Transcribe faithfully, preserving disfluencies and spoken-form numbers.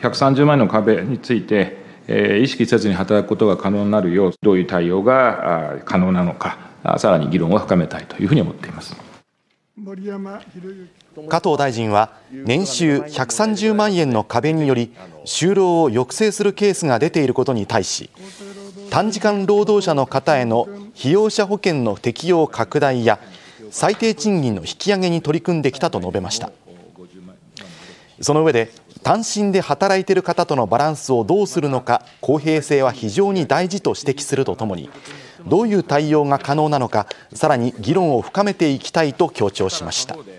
ひゃくさんじゅうまんえんの壁について、意識せずに働くことが可能になるよう、どういう対応が可能なのか、さらに議論を深めたいというふうに思っています。 加藤大臣は、年収ひゃくさんじゅうまんえんの壁により就労を抑制するケースが出ていることに対し、短時間労働者の方への被用者保険の適用拡大や最低賃金の引き上げに取り組んできたと述べました。その上で、単身で働いている方とのバランスをどうするのか、公平性は非常に大事と指摘するとともに、どういう対応が可能なのか、さらに議論を深めていきたいと強調しました。